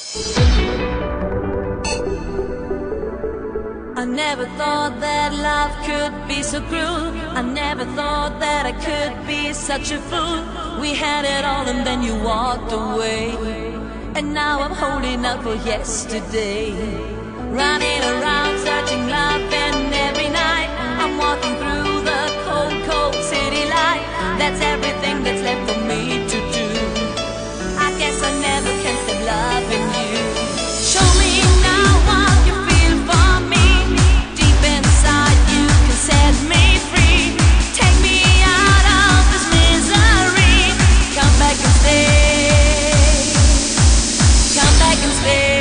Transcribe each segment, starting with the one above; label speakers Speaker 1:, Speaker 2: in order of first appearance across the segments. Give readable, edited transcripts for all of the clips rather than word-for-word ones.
Speaker 1: I never thought that love could be so cruel. I never thought that I could be such a fool. We had it all and then you walked away, and now I'm holding out for yesterday. Running around searching love, and every night I'm walking through the cold, cold city light. That's everything that's left for me to do. I guess I never can stop loving you. Show me now what you feel for me. Deep inside you can set me free. Take me out of this misery. Come back and stay. Come back and stay.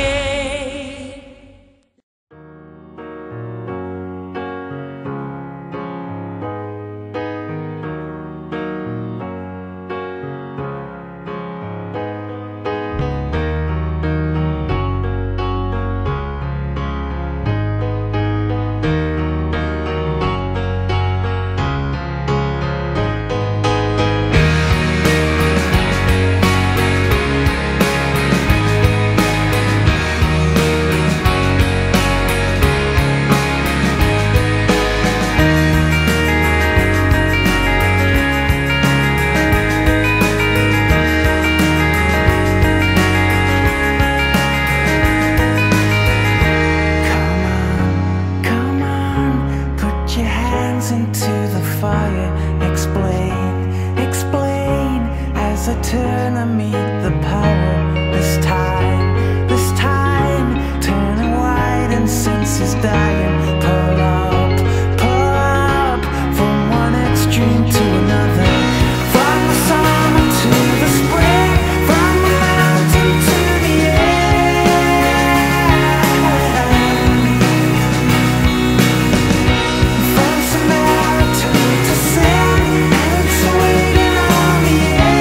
Speaker 2: Into the fire, explain as I turn and meet the power. This time, turning white and senses dying. Pull up from one extreme to another. From the summer to the spring, from the mountain to the air. From Samaritan to sin, it's waiting on the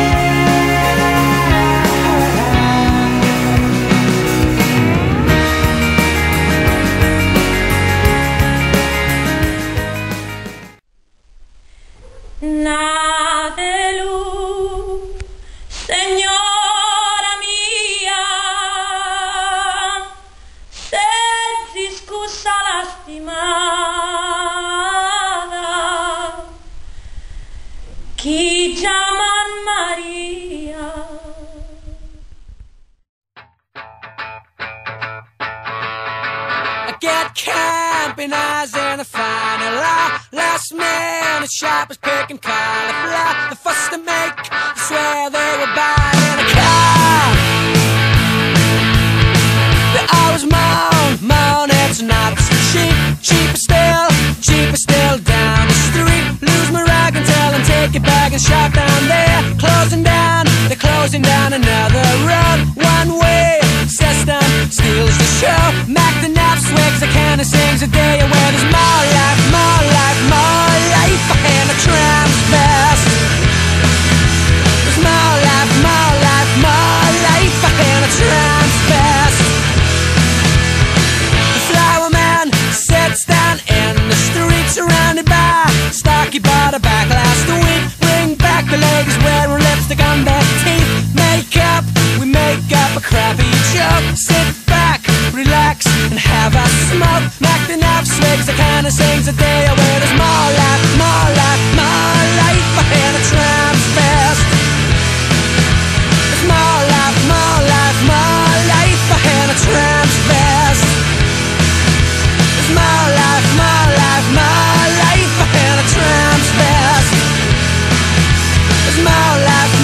Speaker 1: Nada de luz, señora mia, se discussa lastimada, chi chiaman Maria.
Speaker 3: I get camping eyes in the final hour. Last minute shoppers picking cauliflower. The fuss to make, I swear they were buying a car. They always moan, it's not cheap. Cheaper still down the street. Lose my rag and tell them take it back and shop down there. They're closing down another road. One way, system steals the show. Mac the nap swigs, the can of sings a day where there's more life, and a tram's best. There's more life, and a tram's best. The flower man sits down in the street, surrounded by stocky bought back last week. Bring back the ladies wearing lipstick on their teeth. We make up a crappy joke. Sit back, relax, and have a smoke. Mac the nap swigs, the kind of sings a day where there's more life, and a tram's best. There's more life, and a tram's best. There's more life, and a tram's best. There's more life,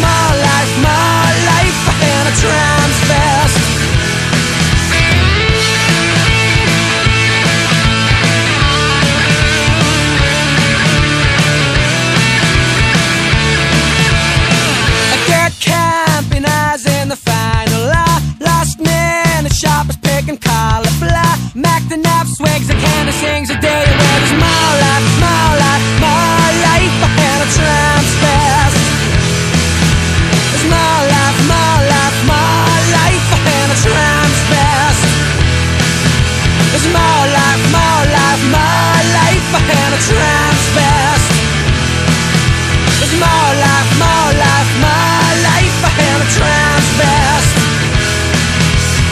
Speaker 3: and a tram's best. I get camping eyes in the final hour. Last minute shoppers picking cauliflower. Mac the nap swigs, the can of sings a day where there's more life, and a tram's best. There's more life, and a tram's best. There's more life, and a tram's best. There's more life, and a tram's best.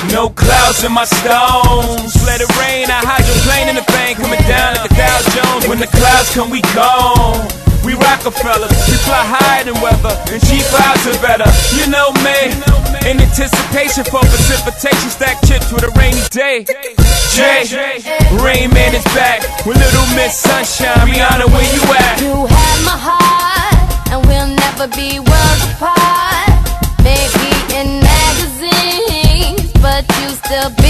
Speaker 4: No clouds in my stones. Let it rain, I hydroplane in the thing, coming down like a Dow Jones. When the clouds come, we gone. We Rockefellers, we fly higher than weather, and cheap vibes are better. You know me, in anticipation for precipitation, stack chips with a rainy day. Jay, Rain Man is back with Little Miss Sunshine. Rihanna, where you at?
Speaker 5: You have my heart, and we'll never be worlds apart. Maybe in magazines, but you still be